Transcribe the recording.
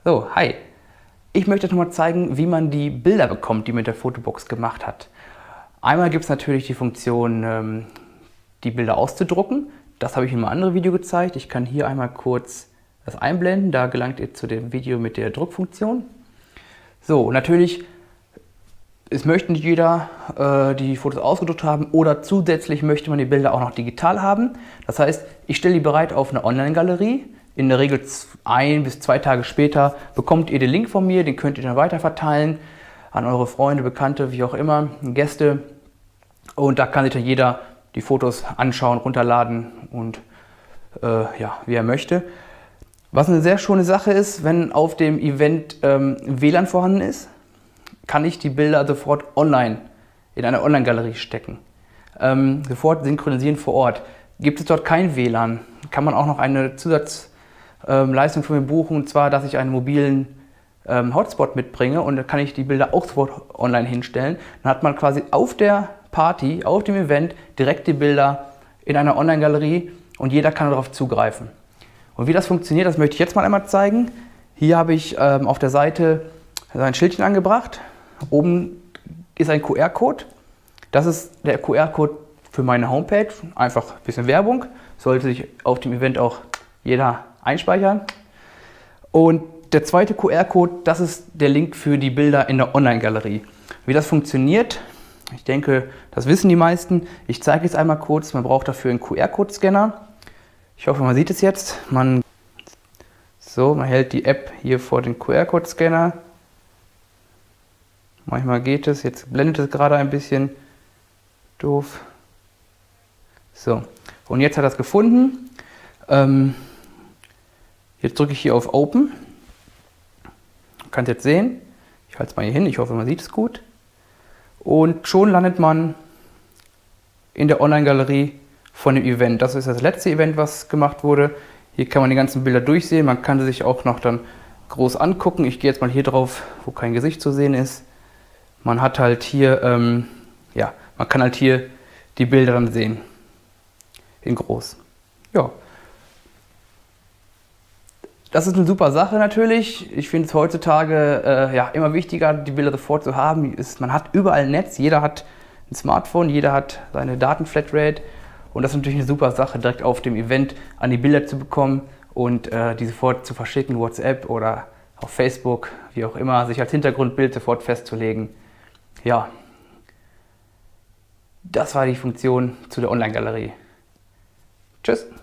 So, hi. Ich möchte euch nochmal zeigen, wie man die Bilder bekommt, die man mit der Fotobox gemacht hat. Einmal gibt es natürlich die Funktion, die Bilder auszudrucken. Das habe ich in einem anderen Video gezeigt. Ich kann hier einmal kurz das einblenden. Da gelangt ihr zu dem Video mit der Druckfunktion. So, natürlich, es möchte nicht jeder die Fotos ausgedruckt haben oder zusätzlich möchte man die Bilder auch noch digital haben. Das heißt, ich stelle die bereit auf eine Online-Galerie. In der Regel 1 bis 2 Tage später bekommt ihr den Link von mir, den könnt ihr dann weiter verteilen an eure Freunde, Bekannte, wie auch immer, Gäste. Und da kann sich dann jeder die Fotos anschauen, runterladen und ja, wie er möchte. Was eine sehr schöne Sache ist, wenn auf dem Event WLAN vorhanden ist, kann ich die Bilder sofort online in eine Online-Galerie stecken. Sofort synchronisieren vor Ort. Gibt es dort kein WLAN, kann man auch noch eine Zusatzleistung von mir buchen, und zwar, dass ich einen mobilen Hotspot mitbringe und dann kann ich die Bilder auch sofort online hinstellen. Dann hat man quasi auf der Party, auf dem Event direkt die Bilder in einer Online-Galerie und jeder kann darauf zugreifen. Und wie das funktioniert, das möchte ich jetzt mal einmal zeigen. Hier habe ich auf der Seite ein Schildchen angebracht. Oben ist ein QR-Code. Das ist der QR-Code für meine Homepage. Einfach ein bisschen Werbung. Sollte sich auf dem Event auch jeder einspeichern. Und der zweite QR-Code, das ist der Link für die Bilder in der Online-Galerie. Wie das funktioniert, ich denke, das wissen die meisten. Ich zeige es einmal kurz. Man braucht dafür einen QR-Code-Scanner. Ich hoffe, man sieht es jetzt. Man hält die App hier vor den QR-Code-Scanner. Manchmal geht es. Jetzt blendet es gerade ein bisschen. Doof. So, und jetzt hat er es gefunden. Jetzt drücke ich hier auf Open. Man kann es jetzt sehen. Ich halte es mal hier hin. Ich hoffe, man sieht es gut. Und schon landet man in der Online-Galerie von dem Event. Das ist das letzte Event, was gemacht wurde. Hier kann man die ganzen Bilder durchsehen. Man kann sie sich auch noch dann groß angucken. Ich gehe jetzt mal hier drauf, wo kein Gesicht zu sehen ist. Man hat halt hier, man kann halt hier die Bilder dann sehen. In groß. Ja. Das ist eine super Sache natürlich. Ich finde es heutzutage immer wichtiger, die Bilder sofort zu haben. Man hat überall ein Netz, jeder hat ein Smartphone, jeder hat seine Datenflatrate. Und das ist natürlich eine super Sache, direkt auf dem Event an die Bilder zu bekommen und die sofort zu verschicken, WhatsApp oder auf Facebook, wie auch immer, sich als Hintergrundbild sofort festzulegen. Ja, das war die Funktion zu der Online-Galerie. Tschüss!